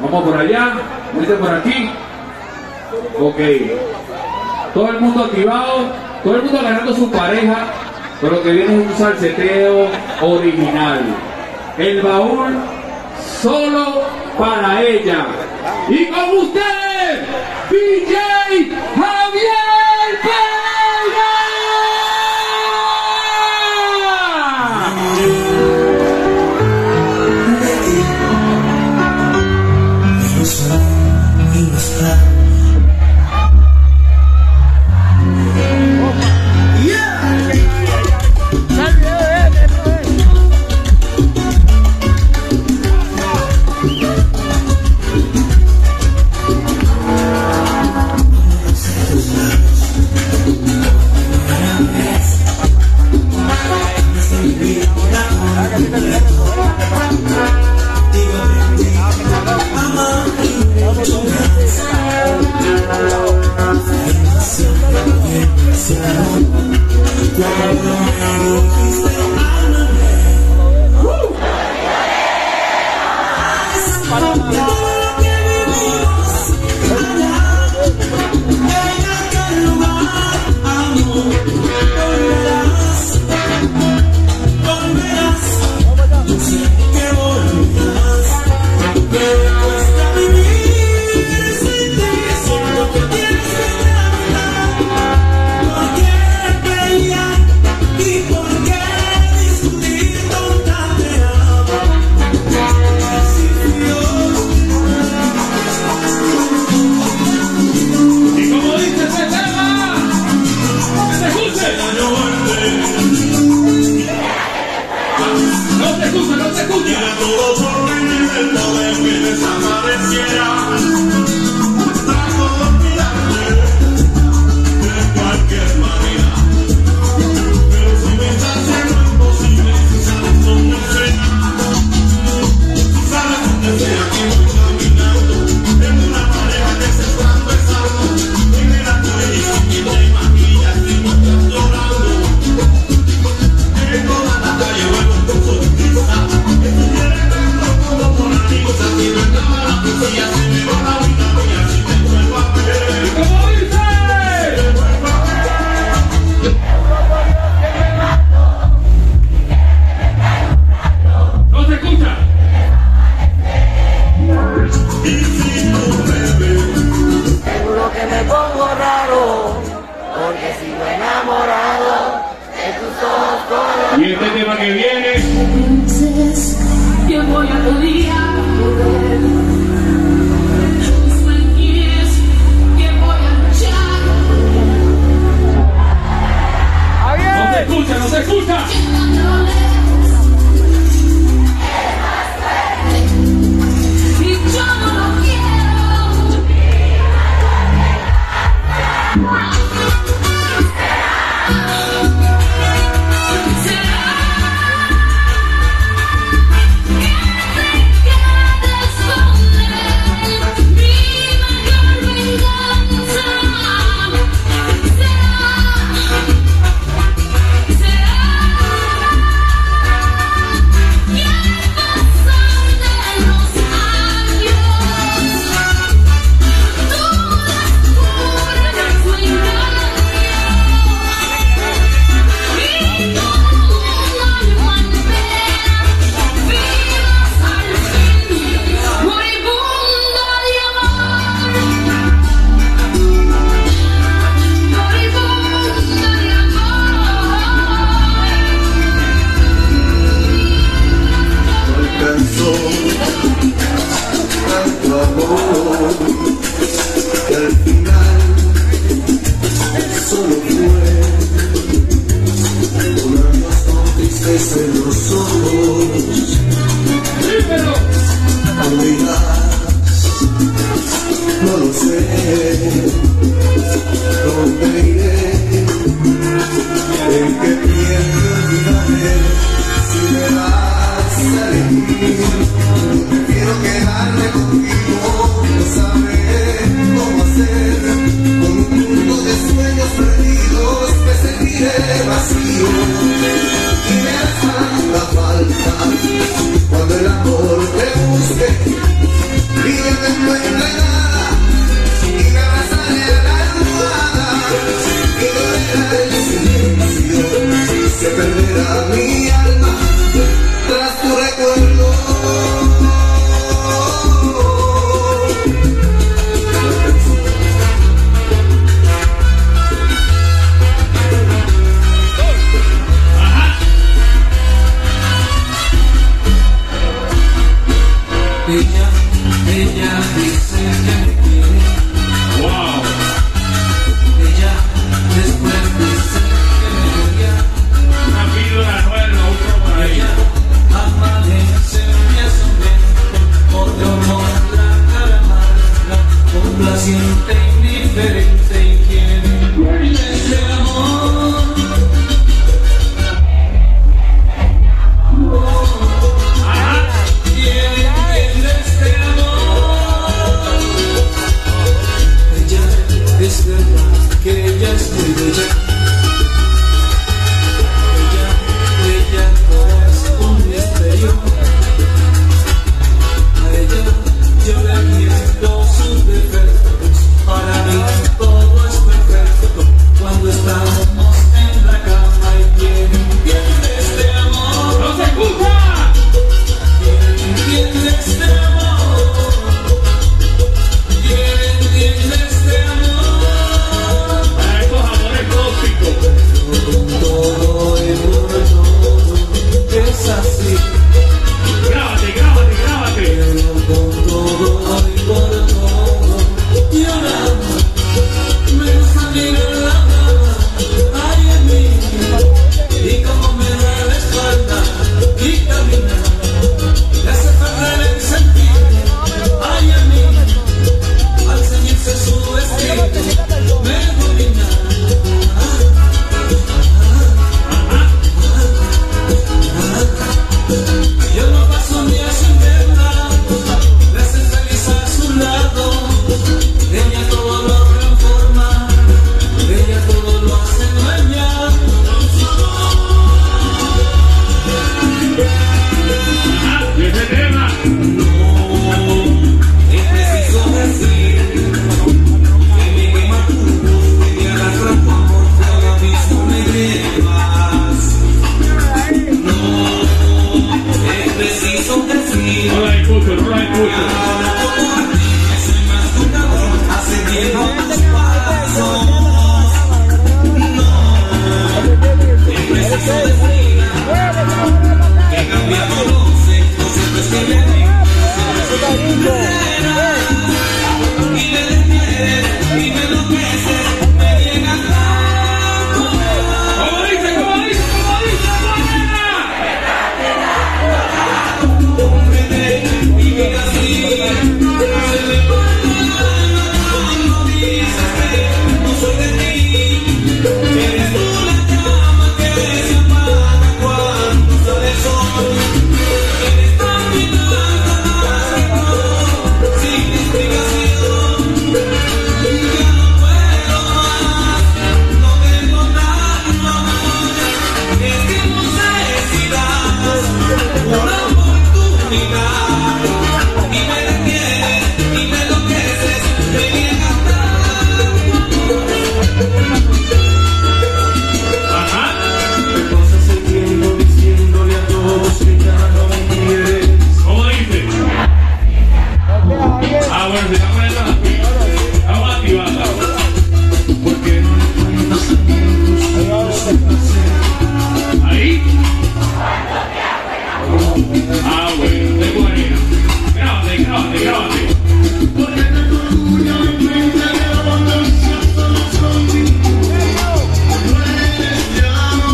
Vamos por allá, vete por aquí. Ok. Todo el mundo activado, todo el mundo agarrando su pareja, pero lo que viene es un salseteo original. El baúl solo para ella. Y con ustedes, DJ Javier Vega. Y este tema que viene, yo voy a tu día volver. Mis mentiras que voy a luchar. no se escucha, no se escucha. Y yo no lo quiero. No lo sé, ¿dónde iré? ¿En qué tiempo olvidaré? Si me das a elegir, yo prefiero quedarme contigo. Ella dice que me quiere. Wow. Ella después dice que me odia. Una píldora nueva en la otra por ahí. Ella amanece mi asombro, otro amor la cara amarga, complaciente, indiferente y quiere este amor. Ajá. Quiere este amor. Ella es verdad que ella es muy bella. Ella es un misterio. A ella yo le entiendo sus defectos. Para mí todo es perfecto cuando estamos en la cama y quiere este amor. ¡No se escucha! Quiere este amor. Quiere este amor. Para estos amores tóxicos. Con todo y por todo es así. Grábate, grábate, grábate. Pero con todo y por todo llorando me gusta mirar la cama, ay en mí, y como me da la espalda y camina, le hace perder el sentido, ay en mí, al ceñirse su vestido me domina. Yo no paso un día sin verla, le hace feliz a su lado. Ella todo lo transforma, ella todo lo hace dueña. Ajá. Y ese tema. No, es preciso decir que me quema tu voz, que me arrastra tu amor, que ahora mismo me llevas. No, es preciso decir. No la escucho, no la escucho. Soy más tu cabrón, ascendiendo tus pasos. No, es preciso decir que he cambiado los sexos, siempre es que me digo, y me despiertes, y me enloqueces, me llegas tanto. ¿Cómo dice? ¿Cómo dice? ¿Cómo dice? Y mira así, se me parte el alma cuando dices que no soy de ti. Eres tú la llama que se apaga cuando sale el sol. Eres tan mi blanca, sin explicación. Ya no puedo más, no tengo nada más. Es que no sé si das una oportunidad. Y me detienes, y me enloqueces, me niegas Ajá. me pasas el tiempo diciéndole a todos que ya no me quieres. ¿Cómo dice? Ah, bueno, se está poniendo las pilas. Vamos a activarla. Porque no encuentras amigos juntos de placer. Ahí. Ah, bueno, de buena. Grábate, grábate, grábate. Porque tengo orgullo y mente de abundancia solo soy. No eres ya.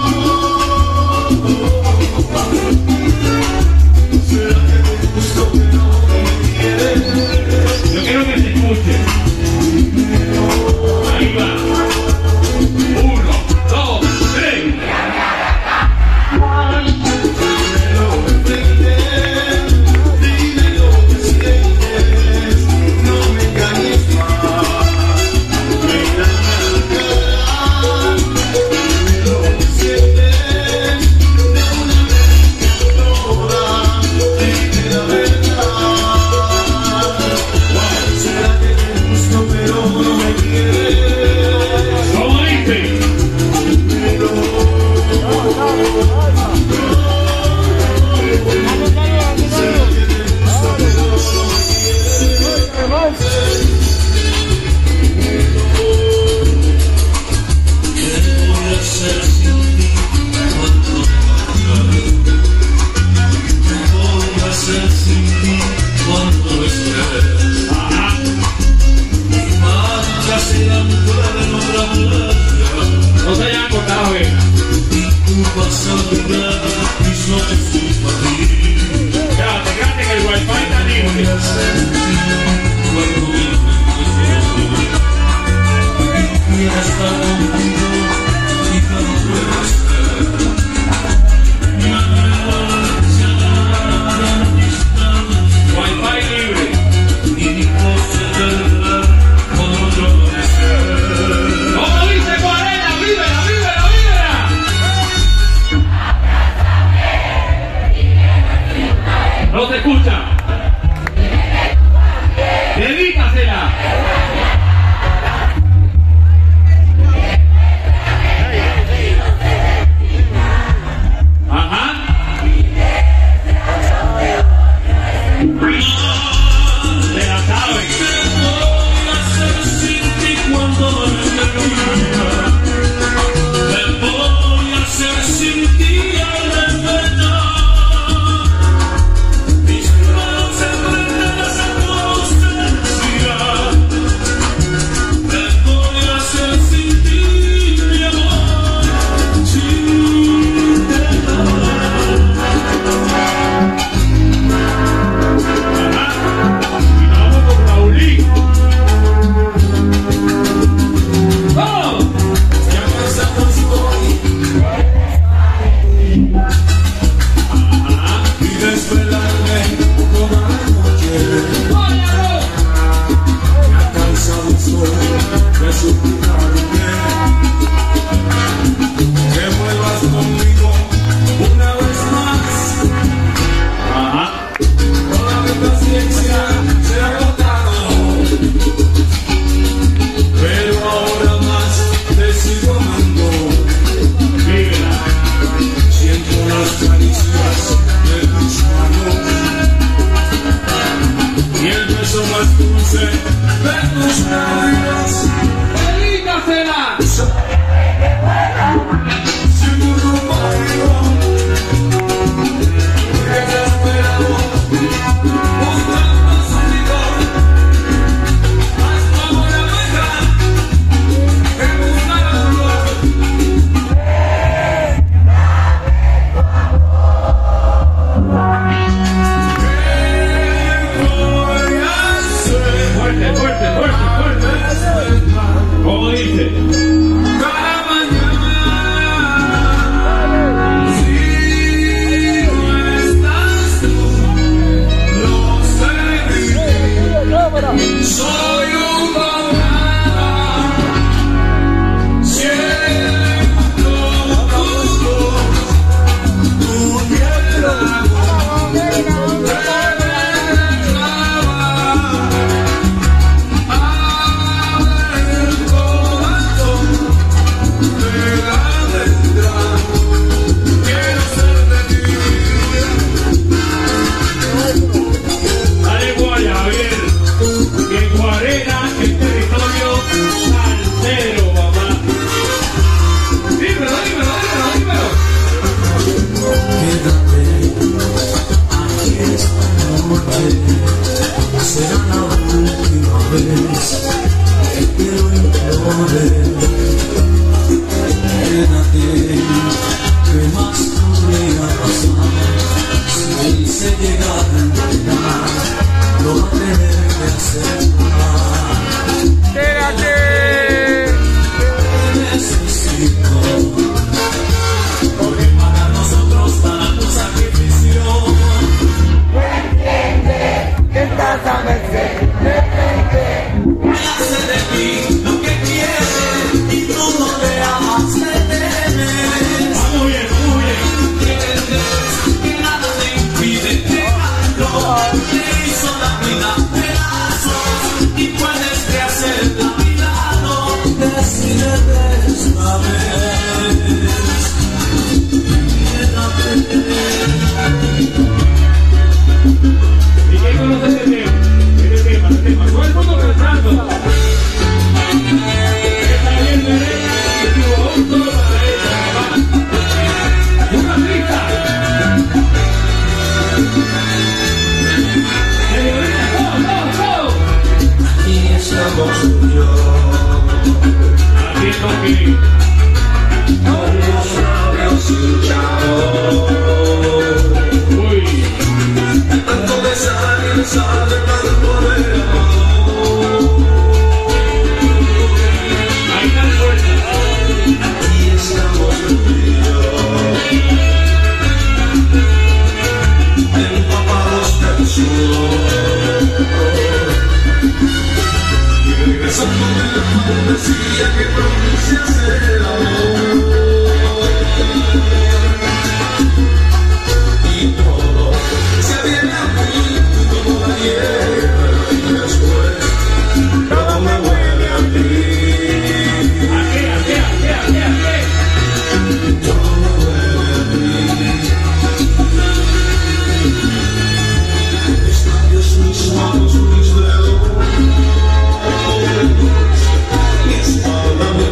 ¿Será que te gusto que no me quieres? Yo quiero que se escuche. Ahí va. 1, 2, 3. Dímelo de frente, dime lo que sientes. más dulce de tus labios. ¡Dedícasela! Si tu rumbo arriba, que te esperaba, buscando su vigor, más amor a pecar, que buscar el dolor. Fuerte, fuerte, fuerte, fuerte. ¿Cómo dice? Cada mañana, si no estás tú, lo sé. Soy un poblado, siento tu tierra. Dale, Guayaber, que Guarena es territorio salsero, papá. Dímelo, dímelo, dímelo, dímelo. Quédate aquí esta noche, será la última vez que te lo implore. Quédate, que más podría pasar si él se llegara a enterar, no va a tener que hacer nada. Te necesito, porque para nosotros para tu sacrificio. Hace de ti lo que quiere y tú no le amas, te temes. Vamos bien, vamos bien. Entiendes que nada te impide dejarlo. Te hizo la vida pedazos y puedes rehacer la vida, no decide esta vez. ¿Y quién conoce este tema? Este tema, este tema. Todo el mundo cantando. Está bien, Verena, y tu voz solo para ella, papá. Una pista. Señorita, todo, todo, todo. Aquí estamos tú y yo, Haciendo que con los labios hinchados. uy, Tanto besar y besar de tanto de amor. ahí está el fuerte. Aquí estamos tú y yo, empapados del sudor. Y regresando de la fantasía que pronuncias el amor. Y todo se viene a mí como la hierba y después todo me vuelve a ti. Aquí. Todo me vuelve a ti. Mis labios, mis manos, mis dedos, mi espalda, mi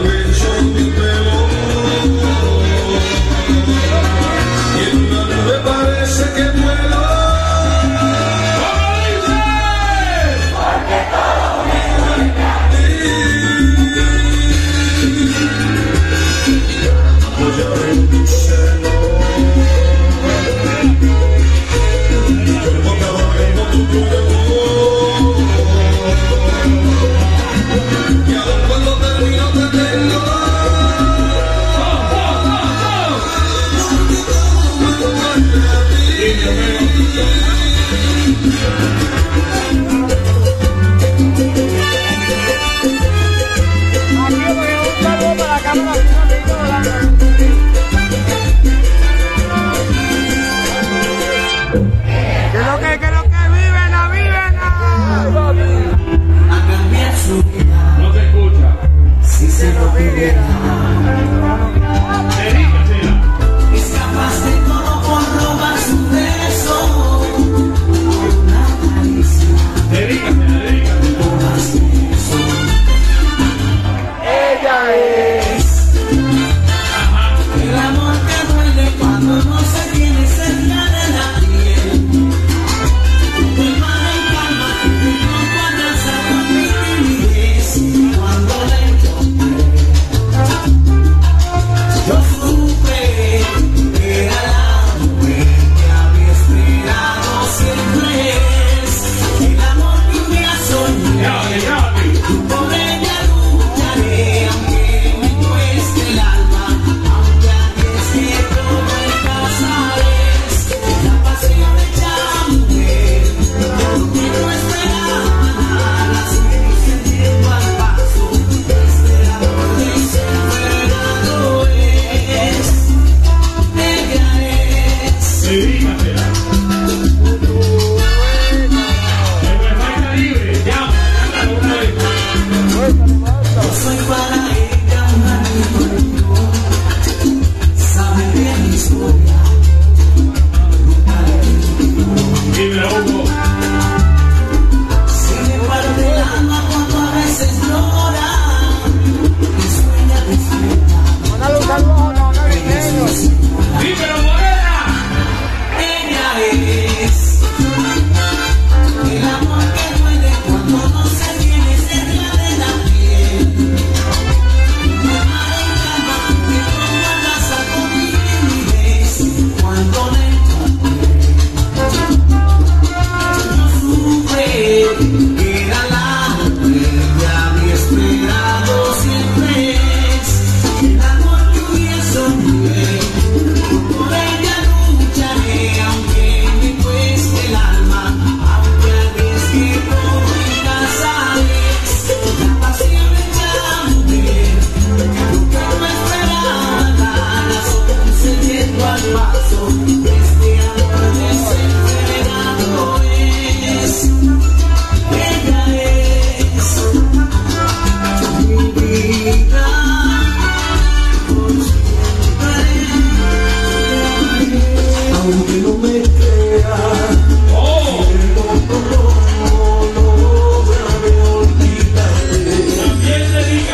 no me creas, Oh, no lograré olvidarte. también le diga.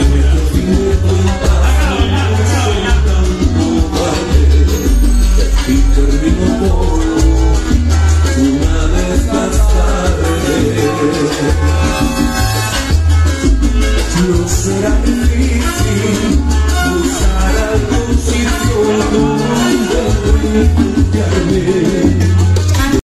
Y termino por una de estas tardes. No será difícil